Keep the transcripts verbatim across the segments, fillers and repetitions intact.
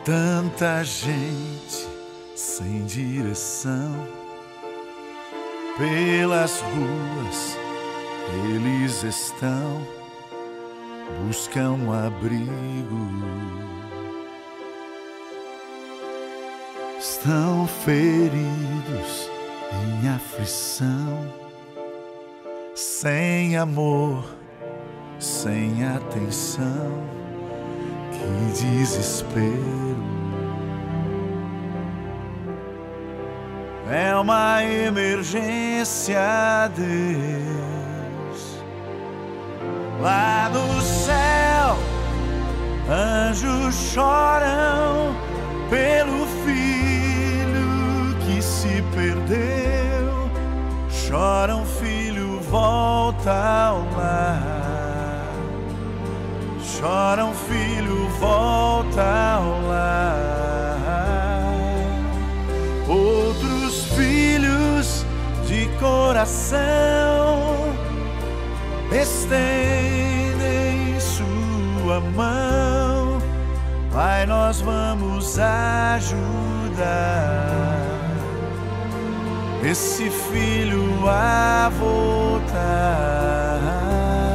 Tanta gente sem direção, pelas ruas eles estão, buscam abrigo, estão feridos em aflição, sem amor, sem atenção. Que desespero, é uma emergência, Deus. Lá no céu, anjos choram pelo filho que se perdeu. Choram, filho, volta ao lar. Choram, filho, volta ao lar. Outros filhos de coração estendem sua mão. Pai, nós vamos ajudar esse filho a voltar.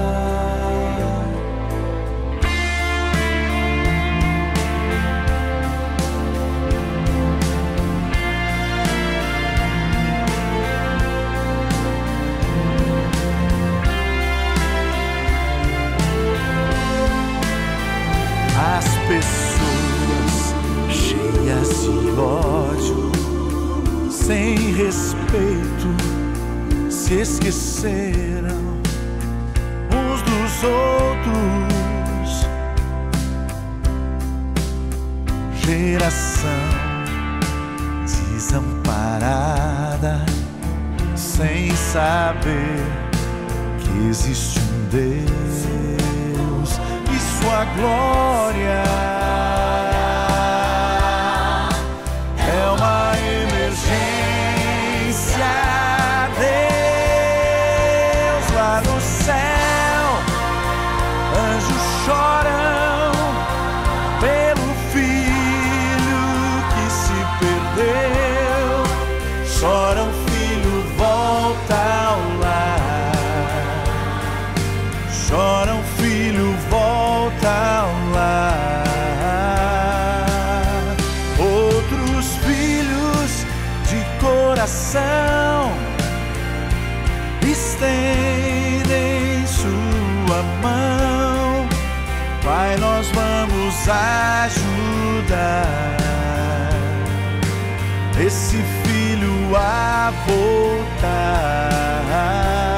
As pessoas cheias de ódio, sem respeito, se esqueceram uns dos outros. Geração desamparada, sem saber que existe um Deus e sua glória é uma emergência. Deus, lá no céu, anjos choram pelo filho que se perdeu. Choram, filho, volta ao lar. Choram, filho, volta ao lar. Outros filhos de coração estendem sua mão. Pai, nós vamos ajudar esse filho a voltar.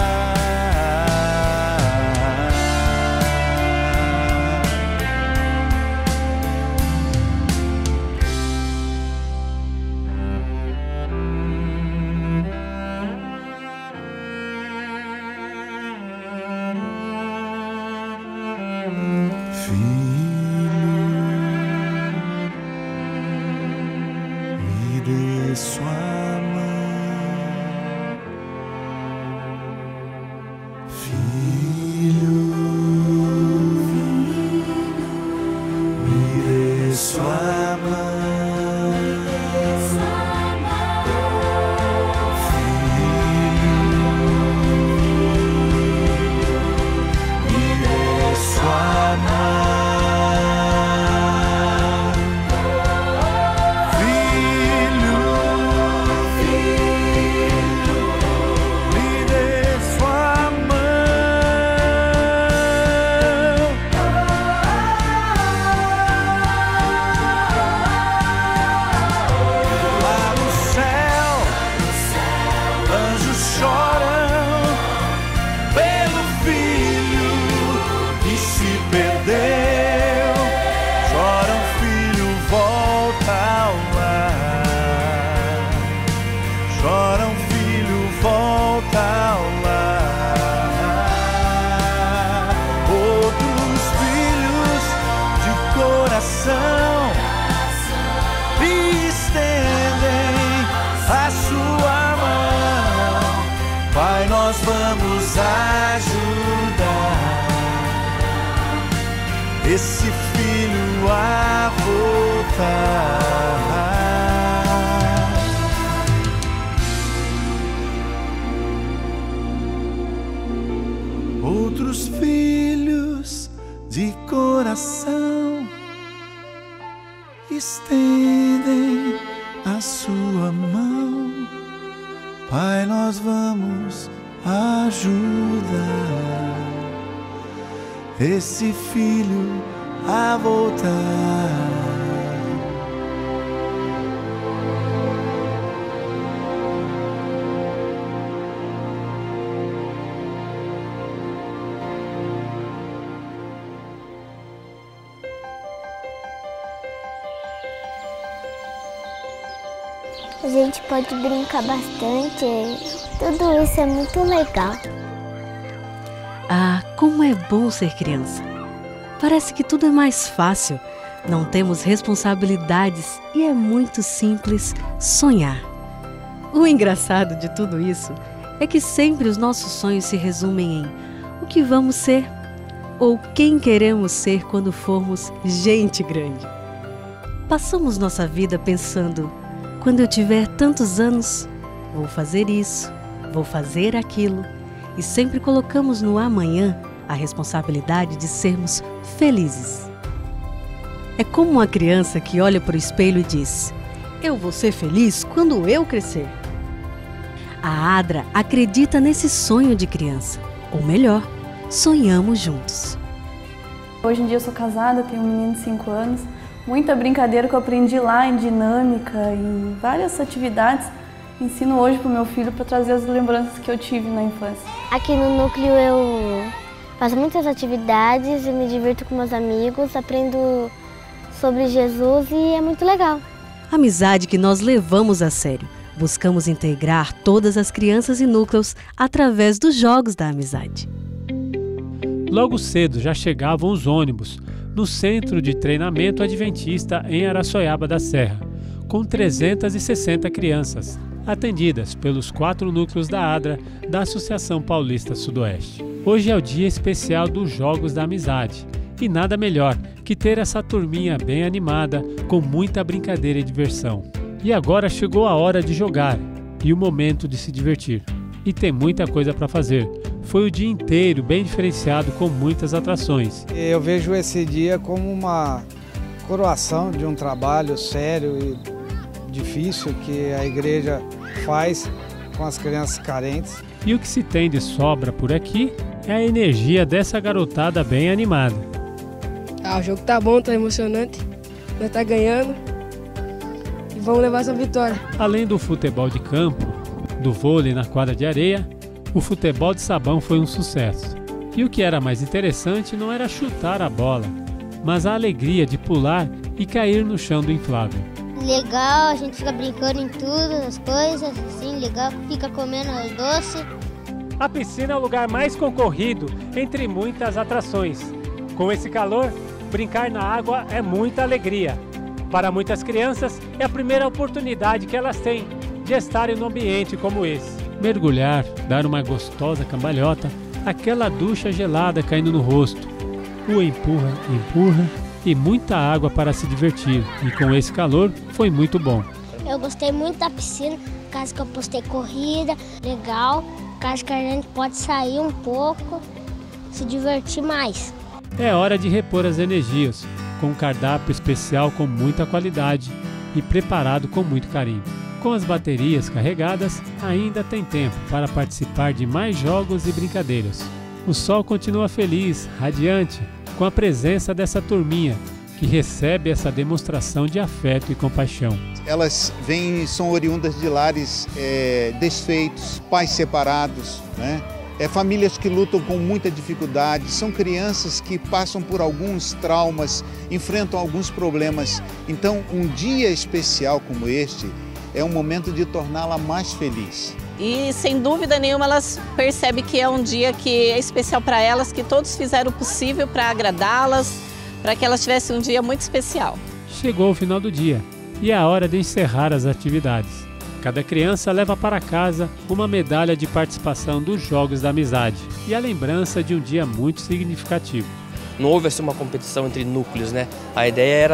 Sua mão, filho, me dê sua mão, filho, me dê sua mão. Choram, filho, volta ao lar. Outros filhos de coração estendem a sua mão. Pai, nós vamos ajudar esse filho a voltar. Outros filhos de coração estendem a sua mão. Pai, nós vamos ajudar esse filho a voltar. A gente pode brincar bastante, tudo isso é muito legal. Ah, como é bom ser criança! Parece que tudo é mais fácil, não temos responsabilidades e é muito simples sonhar. O engraçado de tudo isso é que sempre os nossos sonhos se resumem em o que vamos ser ou quem queremos ser quando formos gente grande. Passamos nossa vida pensando: quando eu tiver tantos anos, vou fazer isso, vou fazer aquilo. E sempre colocamos no amanhã a responsabilidade de sermos felizes. É como uma criança que olha para o espelho e diz: eu vou ser feliz quando eu crescer. A Adra acredita nesse sonho de criança. Ou melhor, sonhamos juntos. Hoje em dia eu sou casada, tenho um menino de cinco anos. Muita brincadeira que eu aprendi lá em dinâmica, em várias atividades, ensino hoje para o meu filho para trazer as lembranças que eu tive na infância. Aqui no núcleo eu faço muitas atividades, eu me divirto com meus amigos, aprendo sobre Jesus e é muito legal. Amizade que nós levamos a sério. Buscamos integrar todas as crianças e núcleos através dos jogos da amizade. Logo cedo já chegavam os ônibus no Centro de Treinamento Adventista em Araçoiaba da Serra, com trezentas e sessenta crianças, atendidas pelos quatro núcleos da Adra da Associação Paulista Sudoeste. Hoje é o dia especial dos Jogos da Amizade, e nada melhor que ter essa turminha bem animada, com muita brincadeira e diversão. E agora chegou a hora de jogar e o momento de se divertir. E tem muita coisa para fazer. Foi o dia inteiro bem diferenciado, com muitas atrações. Eu vejo esse dia como uma coroação de um trabalho sério e difícil que a igreja faz com as crianças carentes. E o que se tem de sobra por aqui é a energia dessa garotada bem animada. Ah, o jogo tá bom, tá emocionante, nós tá ganhando e vamos levar essa vitória. Além do futebol de campo, do vôlei na quadra de areia, o futebol de sabão foi um sucesso. E o que era mais interessante não era chutar a bola, mas a alegria de pular e cair no chão do inflável. Legal, a gente fica brincando em tudo, as coisas, assim, legal, fica comendo doce. A piscina é o lugar mais concorrido entre muitas atrações. Com esse calor, brincar na água é muita alegria. Para muitas crianças, é a primeira oportunidade que elas têm de estarem num ambiente como esse. Mergulhar, dar uma gostosa cambalhota, aquela ducha gelada caindo no rosto, o empurra, empurra e muita água para se divertir. E com esse calor, foi muito bom. Eu gostei muito da piscina, por causa que eu postei corrida, legal, por causa que a gente pode sair um pouco, se divertir mais. É hora de repor as energias, com um cardápio especial com muita qualidade e preparado com muito carinho. Com as baterias carregadas, ainda tem tempo para participar de mais jogos e brincadeiras. O sol continua feliz, radiante, com a presença dessa turminha, que recebe essa demonstração de afeto e compaixão. Elas vêm, são oriundas de lares é, desfeitos, pais separados, né? É, famílias que lutam com muita dificuldade, são crianças que passam por alguns traumas, enfrentam alguns problemas. Então, um dia especial como este é um momento de torná-la mais feliz. E, sem dúvida nenhuma, elas percebem que é um dia que é especial para elas, que todos fizeram o possível para agradá-las, para que elas tivessem um dia muito especial. Chegou o final do dia e é a hora de encerrar as atividades. Cada criança leva para casa uma medalha de participação dos Jogos da Amizade e a lembrança de um dia muito significativo. Não houve assim uma competição entre núcleos, né? A ideia era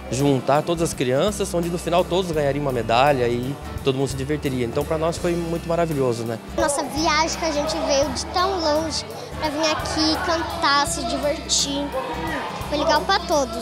juntar todas as crianças, onde no final todos ganhariam uma medalha e todo mundo se divertiria. Então para nós foi muito maravilhoso, né? Nossa viagem que a gente veio de tão longe para vir aqui cantar, se divertir. Foi legal para todos.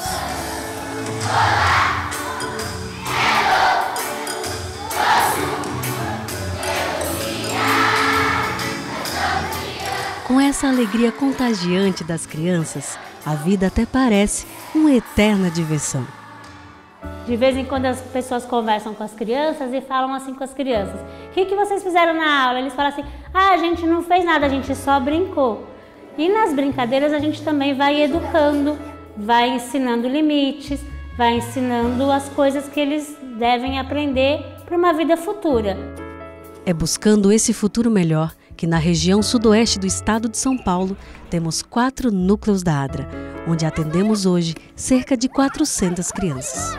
Com essa alegria contagiante das crianças, a vida até parece uma eterna diversão. De vez em quando as pessoas conversam com as crianças e falam assim com as crianças: o que, que vocês fizeram na aula? Eles falam assim: ah, a gente não fez nada, a gente só brincou. E nas brincadeiras a gente também vai educando, vai ensinando limites, vai ensinando as coisas que eles devem aprender para uma vida futura. É buscando esse futuro melhor que na região sudoeste do estado de São Paulo temos quatro núcleos da ADRA, onde atendemos hoje cerca de quatrocentas crianças.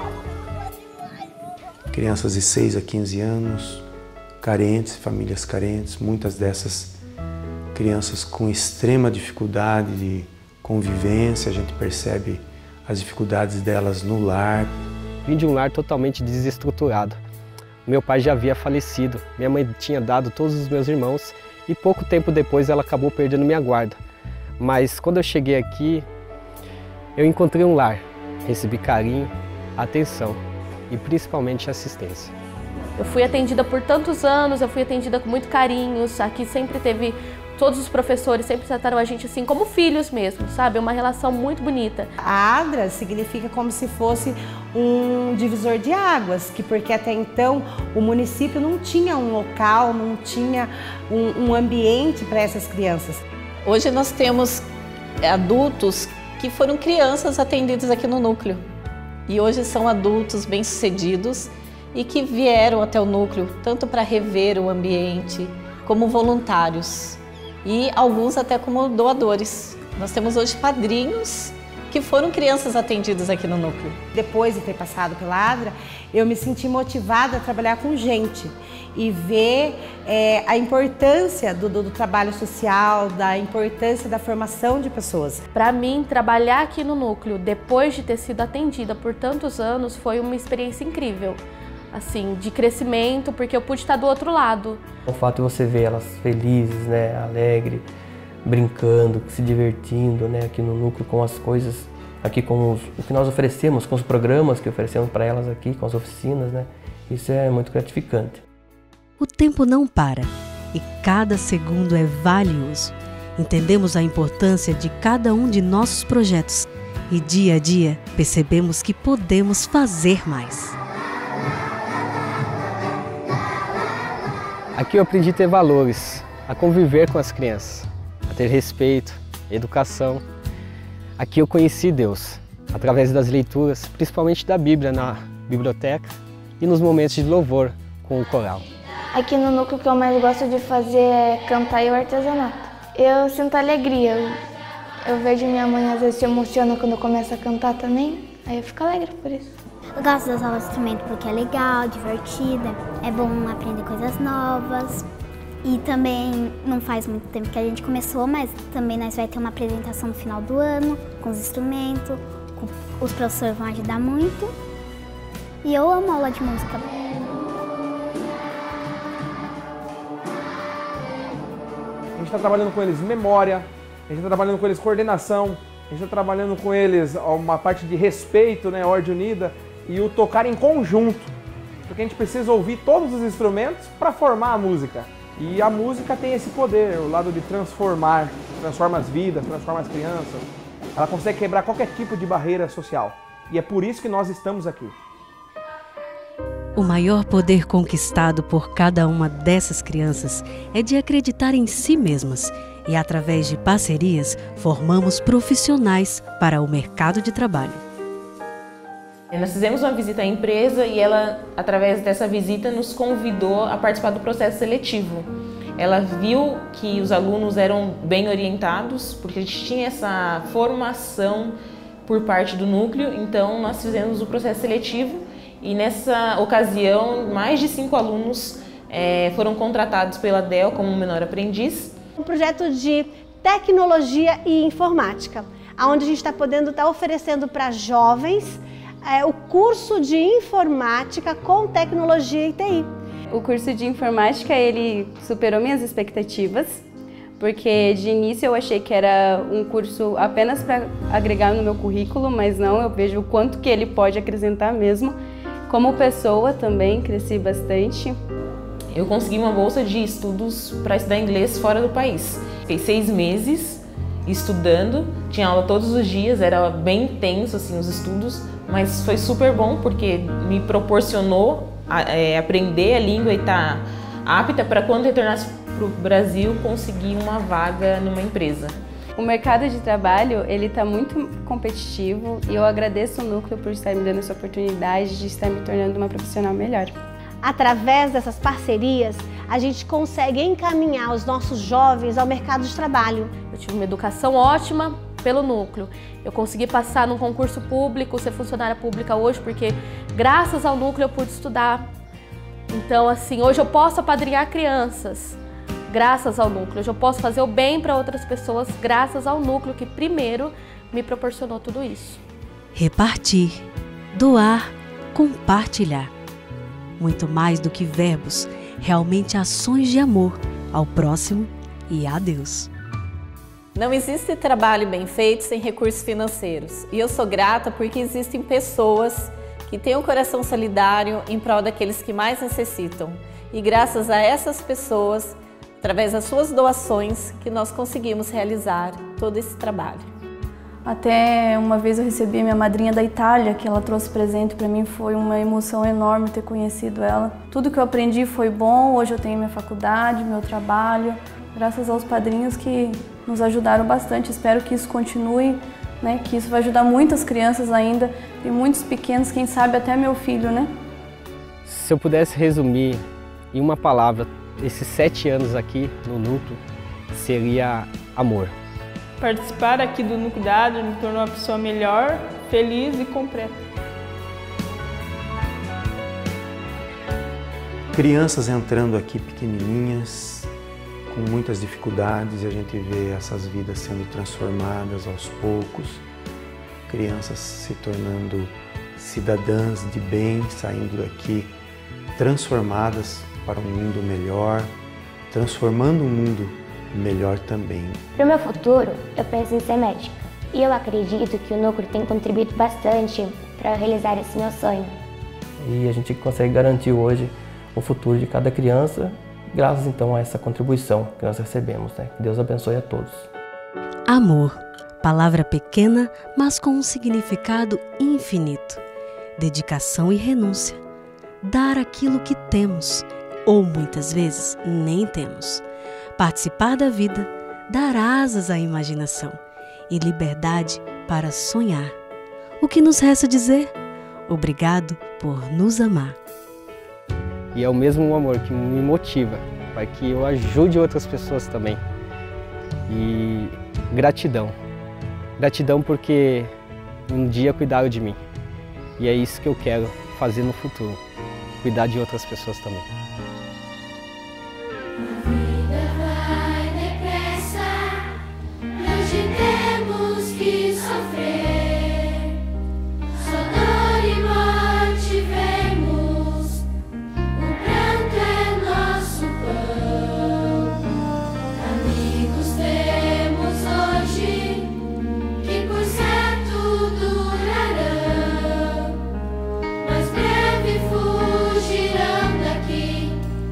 Crianças de seis a quinze anos, carentes, famílias carentes, muitas dessas crianças com extrema dificuldade de convivência, a gente percebe as dificuldades delas no lar. Vim de um lar totalmente desestruturado. Meu pai já havia falecido, minha mãe tinha dado todos os meus irmãos e pouco tempo depois ela acabou perdendo minha guarda. Mas quando eu cheguei aqui, eu encontrei um lar, recebi carinho, atenção e principalmente assistência. Eu fui atendida por tantos anos, eu fui atendida com muito carinho, aqui sempre teve, todos os professores sempre trataram a gente assim como filhos mesmo, sabe? É uma relação muito bonita. A ADRA significa como se fosse um divisor de águas, que porque até então o município não tinha um local, não tinha um, um ambiente para essas crianças. Hoje nós temos adultos que foram crianças atendidas aqui no núcleo. E hoje são adultos bem-sucedidos e que vieram até o núcleo tanto para rever o ambiente, como voluntários e alguns até como doadores. Nós temos hoje padrinhos que foram crianças atendidas aqui no núcleo. Depois de ter passado pela ADRA, eu me senti motivada a trabalhar com gente e ver é, a importância do, do, do trabalho social, da importância da formação de pessoas. Para mim, trabalhar aqui no núcleo, depois de ter sido atendida por tantos anos, foi uma experiência incrível, assim, de crescimento, porque eu pude estar do outro lado. O fato de você ver elas felizes, né, alegres, brincando, se divertindo, né, aqui no núcleo com as coisas, aqui com os, o que nós oferecemos, com os programas que oferecemos para elas aqui, com as oficinas, né, isso é muito gratificante. O tempo não para e cada segundo é valioso. Entendemos a importância de cada um de nossos projetos e dia a dia percebemos que podemos fazer mais. Aqui eu aprendi a ter valores, a conviver com as crianças, a ter respeito, educação. Aqui eu conheci Deus, através das leituras, principalmente da Bíblia na biblioteca e nos momentos de louvor com o coral. Aqui no núcleo o que eu mais gosto de fazer é cantar e o artesanato. Eu sinto alegria, eu, eu vejo minha mãe às vezes se emociona quando eu começo a cantar também, aí eu fico alegre por isso. Eu gosto das aulas de instrumento porque é legal, divertida, é bom aprender coisas novas. E também não faz muito tempo que a gente começou, mas também nós vamos ter uma apresentação no final do ano, com os instrumentos, com, os professores vão ajudar muito. E eu amo aula de música. A gente está trabalhando com eles memória, a gente está trabalhando com eles coordenação, a gente está trabalhando com eles uma parte de respeito, né, ordem unida, e o tocar em conjunto, porque a gente precisa ouvir todos os instrumentos para formar a música. E a música tem esse poder, o lado de transformar, transforma as vidas, transforma as crianças. Ela consegue quebrar qualquer tipo de barreira social. E é por isso que nós estamos aqui. O maior poder conquistado por cada uma dessas crianças é de acreditar em si mesmas. E através de parcerias, formamos profissionais para o mercado de trabalho. Nós fizemos uma visita à empresa e ela, através dessa visita, nos convidou a participar do processo seletivo. Ela viu que os alunos eram bem orientados, porque a gente tinha essa formação por parte do núcleo, então nós fizemos o processo seletivo e nessa ocasião mais de cinco alunos é, foram contratados pela D E L como menor aprendiz. Um projeto de tecnologia e informática, onde a gente está podendo estar oferecendo para jovens é, o curso de informática com tecnologia e T I. O curso de informática, ele superou minhas expectativas, porque de início eu achei que era um curso apenas para agregar no meu currículo, mas não, eu vejo o quanto que ele pode acrescentar mesmo. Como pessoa também, cresci bastante. Eu consegui uma bolsa de estudos para estudar inglês fora do país. Fiquei seis meses estudando, tinha aula todos os dias, era bem intenso assim, os estudos, mas foi super bom porque me proporcionou a, é, aprender a língua e estar apta para quando retornasse para o Brasil conseguir uma vaga numa empresa. O mercado de trabalho ele está muito competitivo e eu agradeço o Núcleo por estar me dando essa oportunidade de estar me tornando uma profissional melhor. Através dessas parcerias, a gente consegue encaminhar os nossos jovens ao mercado de trabalho. Eu tive uma educação ótima pelo Núcleo. Eu consegui passar num concurso público, ser funcionária pública hoje, porque graças ao Núcleo eu pude estudar. Então, assim, hoje eu posso apadrinhar crianças, graças ao Núcleo. Hoje eu posso fazer o bem para outras pessoas, graças ao Núcleo, que primeiro me proporcionou tudo isso. Repartir, doar, compartilhar. Muito mais do que verbos, realmente ações de amor ao próximo e a Deus. Não existe trabalho bem feito sem recursos financeiros. E eu sou grata porque existem pessoas que têm um coração solidário em prol daqueles que mais necessitam. E graças a essas pessoas, através das suas doações, que nós conseguimos realizar todo esse trabalho. Até uma vez eu recebi a minha madrinha da Itália, que ela trouxe presente para mim, foi uma emoção enorme ter conhecido ela. Tudo que eu aprendi foi bom, hoje eu tenho minha faculdade, meu trabalho, graças aos padrinhos que nos ajudaram bastante. Espero que isso continue, né? Que isso vai ajudar muitas crianças ainda, tem muitos pequenos, quem sabe até meu filho, né? Se eu pudesse resumir em uma palavra, esses sete anos aqui no Núcleo, seria amor. Participar aqui do Núcleo da Adria me tornou uma pessoa melhor, feliz e completa. Crianças entrando aqui pequenininhas, com muitas dificuldades, e a gente vê essas vidas sendo transformadas aos poucos. Crianças se tornando cidadãs de bem, saindo daqui transformadas para um mundo melhor, transformando um mundo melhor também. Para o meu futuro, eu penso em ser médica. E eu acredito que o Núcleo tem contribuído bastante para realizar esse meu sonho. E a gente consegue garantir hoje o futuro de cada criança, graças então a essa contribuição que nós recebemos, né? Deus abençoe a todos. Amor, palavra pequena, mas com um significado infinito. Dedicação e renúncia. Dar aquilo que temos, ou muitas vezes nem temos. Participar da vida, dar asas à imaginação e liberdade para sonhar. O que nos resta dizer? Obrigado por nos amar. E é o mesmo amor que me motiva, para que eu ajude outras pessoas também. E gratidão. Gratidão porque um dia cuidaram de mim. E é isso que eu quero fazer no futuro, cuidar de outras pessoas também. Temos que sofrer, só dor e morte vemos, o pranto é nosso pão. Amigos temos hoje, que por certo durarão, mas breve fugirão daqui.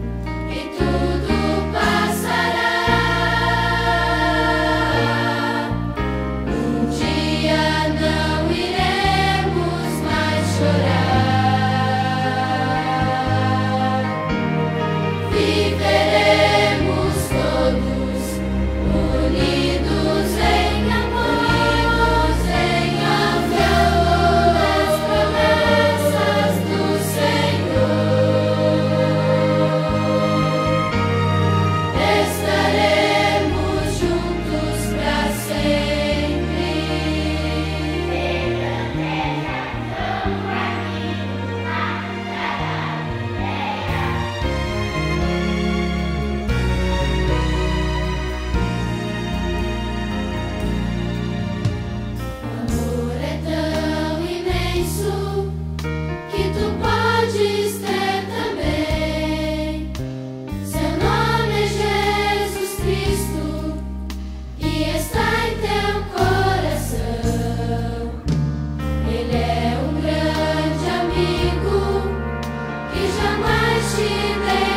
te deixar.